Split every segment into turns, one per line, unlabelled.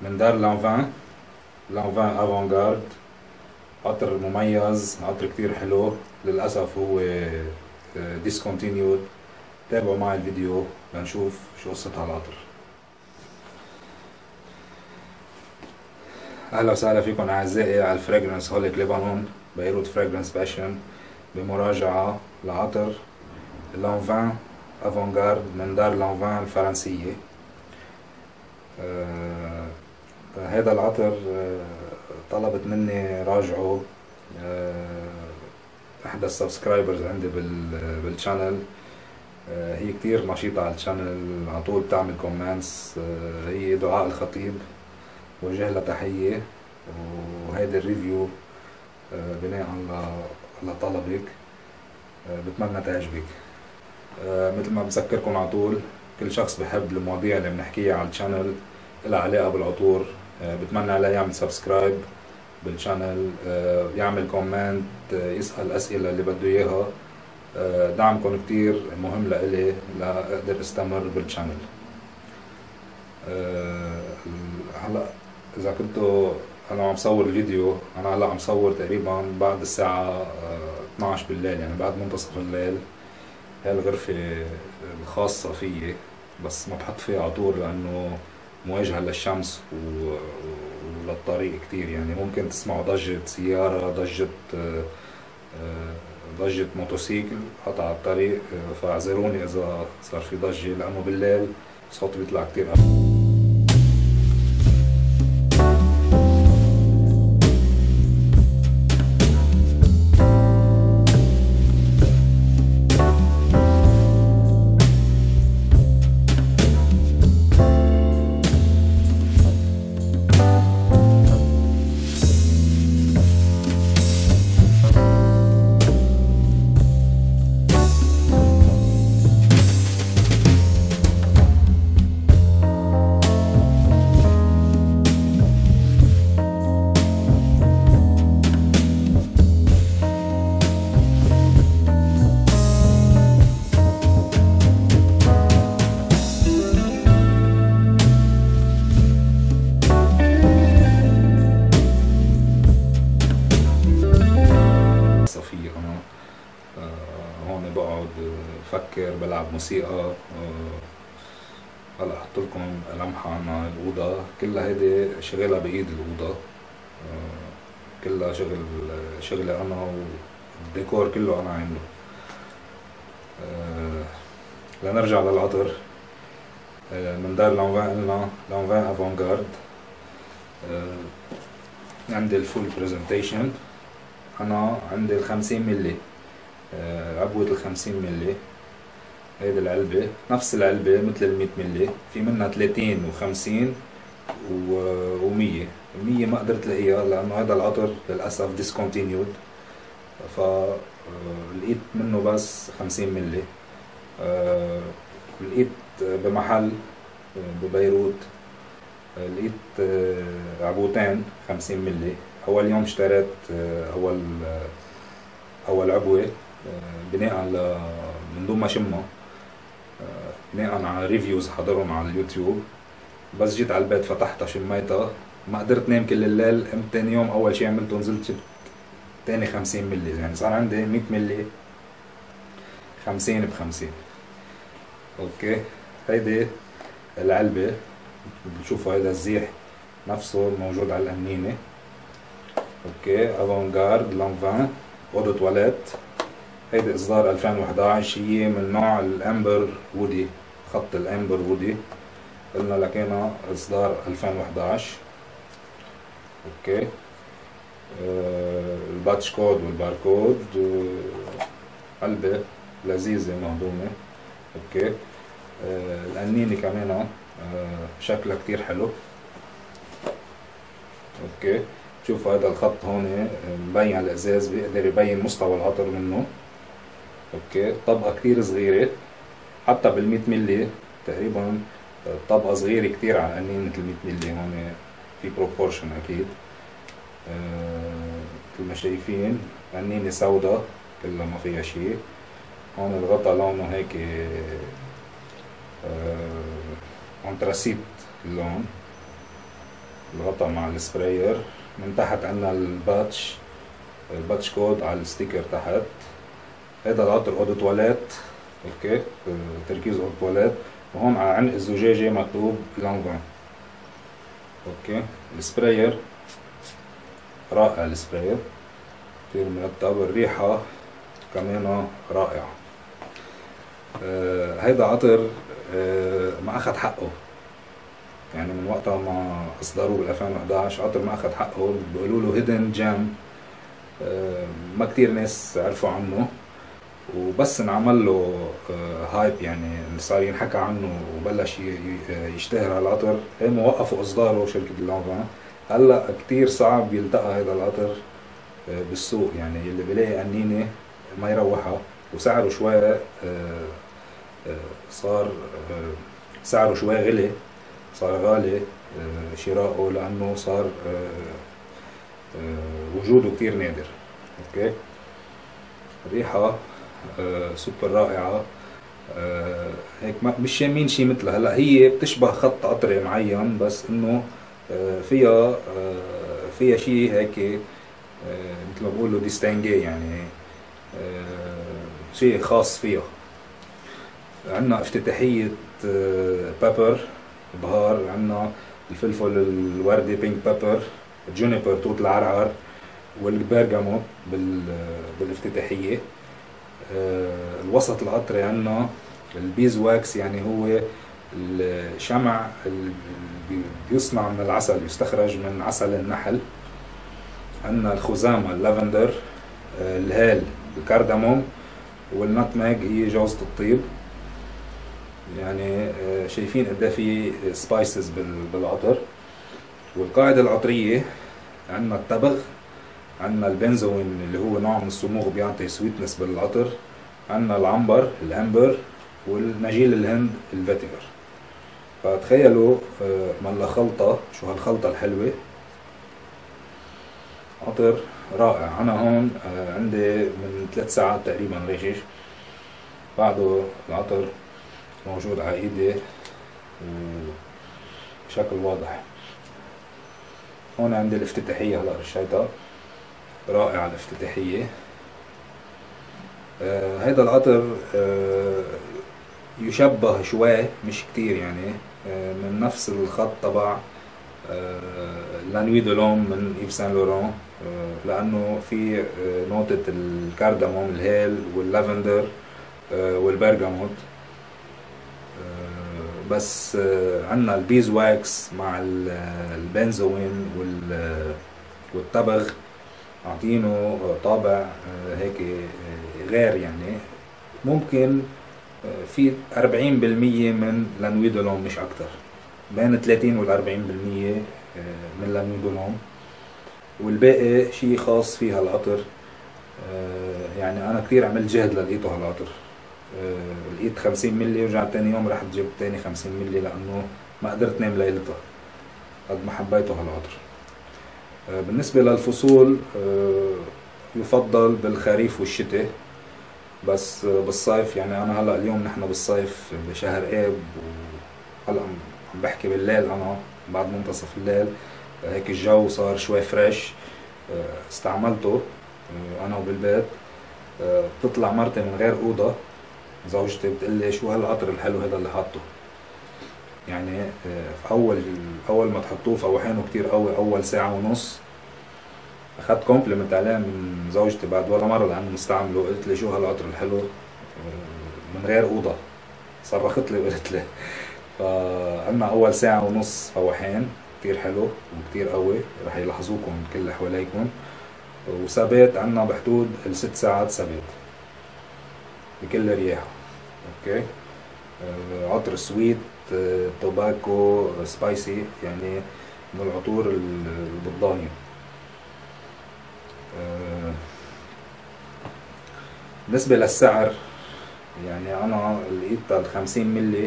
من دار لانفان افانغارد. عطر مميز، عطر كتير حلو. للأسف هو ديسكونتينيود. تابعوا معي الفيديو لنشوف شو قصة هالعطر. أهلا وسهلا فيكم أعزائي على الفراجرنس هوليك لبنان بيروت فراجرنس باشن بمراجعة لعطر لانفان افانغارد من دار لانفان الفرنسية. هذا العطر طلبت مني راجعه احدى السبسكرايبرز عندي بالشانل. هي كتير نشيطة على الشانل، على طول بتعمل كومنتس. هي دعاء الخطيب، وجه لها تحية. وهيدا الريفيو بناء على طلبك، بتمنى تعجبك. مثل ما بذكركم على طول، كل شخص بحب المواضيع اللي بنحكيها على الشانل لها علاقة بالعطور بتمنى عليه يعمل سبسكرايب بالشانل، يعمل كومنت، يسأل الأسئلة اللي بده إياها. دعمكم كتير مهم لإلي لأقدر استمر بالشانل. هلا إذا كنتوا أنا عم صور الفيديو، أنا هلا عم صور تقريبا بعد الساعة 12 بالليل، يعني بعد منتصف الليل. هاي الغرفة الخاصة فيي، بس ما بحط فيها عطور لأنه مواجهة للشمس وللطريق كتير. يعني ممكن تسمعوا ضجة سيارة، ضجة موتوسيكل قطع الطريق، فاعذروني إذا صار في ضجة لأنه بالليل صوتي بيطلع كتير أقل. هون بقعد بفكر، بلعب موسيقى. هلا احط لكم لمحة عن الأوضة كلها. هيدي شغلها بإيد الأوضة، كلها شغلي أنا، والديكور كله أنا عامله. لنرجع للعطر. من دار لانفان قلنا لانفان افانغارد. عندي الفول برزنتيشن. أنا عندي 50 ملي، عبوة 50 ملي. هيدي العلبة، نفس العلبة مثل 100 ملي، في منها 30 و50 و100. 100 ما قدرت لاقيها لأنه هذا العطر للأسف ديسكونتينيود، فلقيت منه بس 50 ملي. لقيت بمحل ببيروت، لقيت عبوتين 50 ملي. أول يوم اشتريت أول عبوة بناء على من دون ما شمها، بناء على ريفيوز حضرهم على اليوتيوب. بس جيت على البيت فتحتها شميتها، ما قدرت نام كل الليل. قمت تاني يوم أول شي عملته نزلت جبت تاني 50 ملي، يعني صار عندي 100 ملي 50 ب50. اوكي، هيدي العلبة بتشوفوا، هيدا الزيح نفسه موجود على القنينة. اوكي، افانغارد لانفان اودو تواليت. هيدي اصدار 2011، هي من نوع الامبر وودي، خط الامبر وودي. قلنا لكينا اصدار 2011. اوكي، الباتش كود والباركود. علبة لذيذة مهضومة. اوكي، القنينة كمان شكلها كتير حلو. اوكي، شوفوا هذا الخط هون مبين على الازاز، بيقدر يبين مستوى العطر منه. اوكي، طبقة كتير صغيرة، حتى بال100 ملي تقريبا طبقة صغيرة كتير على القنينة. مثل 100 ملي هون في بروبورشن اكيد. مثل ما شايفين قنينة سودا كلها ما فيها شي. هون الغطا لونه هيك انتراسيت اللون. الغطا مع السبراير. من تحت عنا الباتش كود على الستيكر تحت. هيدا العطر اودو تواليت، اوكي، تركيز اودو تواليت. وهون على عنق الزجاجة مكتوب لانفان. اوكي، السبراير رائع، السبراير كتير مرتب، الريحة كمان رائعة. هيدا عطر ما أخد حقه، يعني من وقتها ما أصدروه بال 2011 عطر ما أخد حقه. بيقولوا له هيدن جام، ما كتير ناس عرفوا عنه، وبس انعمل له هايب، يعني صار ينحكى عنه وبلش يشتهر هالعطر، هم وقفوا إصداره شركة لانفان. هلا كتير صعب يلتقى هيدا العطر بالسوق، يعني اللي بلاقي قنينة ما يروحها. وسعره شوي صار سعره شوي غلي، صار غالي شراؤه، لأنه صار وجوده كتير نادر. اوكي، ريحة سوبر رائعة. هيك مش شامين شي مثلها. هلا هي بتشبه خط عطري معين، بس انه فيها شي هيك مثل ما بقولوا ديستانجي، يعني شيء خاص فيها. عندنا افتتاحية بابر بهار، عندنا الفلفل الوردي بينك بابر، جونيبر توت العرعر، والبرغاموت بالافتتاحية. الوسط العطري عندنا البيز واكس، يعني هو الشمع اللي بيصنع من العسل، يستخرج من عسل النحل. عندنا الخزامة اللافندر، الهال الكارداموم، والنتماج هي جوزة الطيب. يعني شايفين قد في سبايسز بالعطر. والقاعدة العطرية عندنا التبغ، عندنا البنزوين اللي هو نوع من الصموغ بيعطي سويتنس بالعطر، عندنا العنبر الامبر، والنجيل الهند الفيتيفر. فتخيلوا ملا خلطة، شو هالخلطة الحلوة، عطر رائع. أنا هون عندي من 3 ساعات تقريبا رشش، بعده العطر موجود على ايدي وبشكل واضح. هون عندي الافتتاحية، هلا رشيتها، رائعة الافتتاحية. هيدا العطر يشبه شوي، مش كتير يعني، من نفس الخط تبع لانوي دو لوم من إيف سان لوران، لأنه في نوتة الكارداموم الهيل واللافندر والبرغاموت. بس عنا البيز واكس مع البنزوين والتبغ عاطينه طابع هيك غير، يعني ممكن في 40% من لانوي دو لوم، مش أكتر، بين 30 وال 40% من لانوي دو لوم، والباقي شي خاص فيها العطر. يعني أنا كتير عملت جهد للقيته هالعطر. لقيت 50 ملي، ورجعت تاني يوم رحت جبت تاني 50 ملي، لأنه ما قدرت نام ليلتها قد ما حبيته هالعطر. بالنسبة للفصول يفضل بالخريف والشتاء، بس بالصيف، يعني أنا هلأ اليوم نحن بالصيف بشهر آب، وهلأ عم بحكي بالليل، أنا بعد منتصف الليل، هيك الجو صار شوي فريش. استعملته أنا وبالبيت. بتطلع مرتي من غير أوضة، زوجتي بتقلي شو هالعطر الحلو هذا اللي حاطه. يعني اول ما تحطوه فوحانه كتير قوي، اول ساعة ونص اخذت كومبلمنت عليه من زوجتي بعد ولا مرة لانه مستعمله. قلت لي شو هالعطر الحلو من غير اوضة، صرخت لي وقلت لي. فعنا اول ساعة ونص فوحان كتير حلو وكتير قوي، رح يلاحظوكم كل اللي حواليكم. وثبات عنا بحدود ال6 ساعات ثبات بكل رياحه. اوكي، عطر سويت، توباكو، سبايسي، يعني من العطور البضاية. بالنسبة للسعر، يعني أنا لقيت ال50 ملي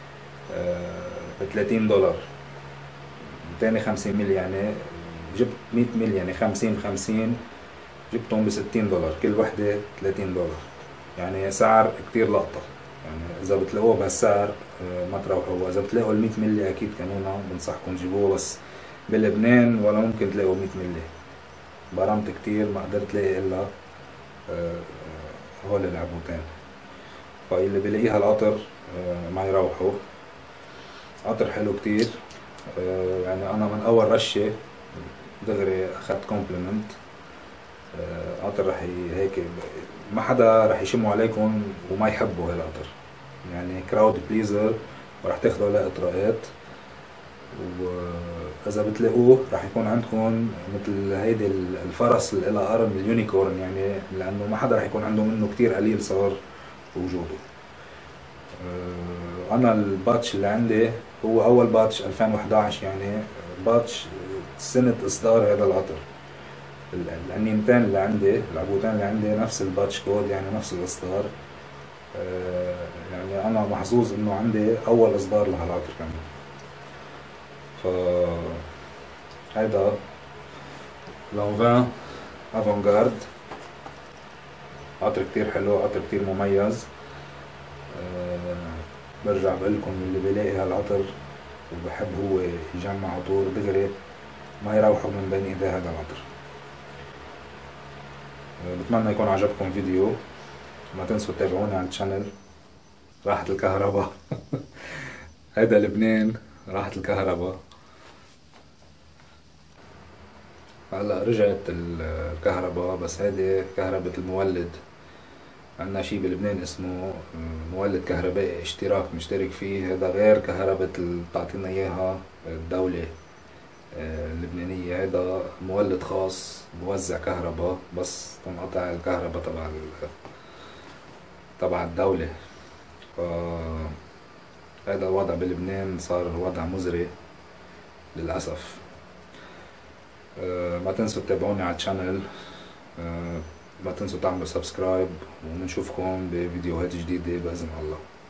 ب$30، تاني 50 ملي يعني جبت 100 ملي، يعني 50 جبتهم ب$60، كل وحدة $30، يعني سعر كتير لقطة. يعني إذا بتلاقوه بهالسعر ما تروحوا، وإذا بتلاقوا ال100 ملي أكيد كمان بنصحكم تجيبوه، بس بلبنان ولا ممكن تلاقوا 100 ملي. برمت كتير ما قدرت لاقي الا هول العبوتين. فاللي بلاقيها القطر ما يروحوا. قطر حلو كتير. يعني انا من اول رشة دغري اخدت كومبلمنت. قطر رح هيك ما حدا رح يشموا عليكم وما يحبوا هالقطر، يعني كراود بليزر، ورح تاخدوا عليه اطراءات. واذا بتلاقوه رح يكون عندكم مثل هيدي الفرس اللي لها قرن اليونيكورن، يعني لانه ما حدا رح يكون عنده منه كتير، قليل صار وجوده. انا الباتش اللي عندي هو اول باتش 2011، يعني باتش سنة اصدار هذا القطر. العنينتين اللي عندي، العبوتين اللي عندي نفس الباتش كود، يعني نفس الاصدار. يعني انا محظوظ انه عندي اول اصدار لهالقطر كمان. ف هيدا لانفان افونغارد، قطر كتير حلو، قطر كتير مميز. برجع بقلكم اللي بيلاقي هالقطر وبحب هو يجمع عطور دغري ما يروحوا من بين ايديه هذا القطر. بتمنى يكون عجبكم فيديو. ما تنسوا تتابعوني على الشانل راحة الكهرباء. هيدا لبنان راحة الكهرباء. هلا رجعت الكهرباء، بس هيدي كهرباء المولد. عندنا شي بلبنان اسمه مولد كهربائي اشتراك مشترك فيه، هذا غير كهرباء اللي بتعطينا اياها الدولة اللبنانية. هذا مولد خاص بوزع كهرباء بس تنقطع الكهرباء تبع الدولة. ف هذا الوضع بلبنان صار وضع مزري للأسف. ما تنسوا تتابعوني على الشانل. ما تنسوا تعملوا سبسكرايب، ونشوفكم بفيديوهات جديدة بإذن الله.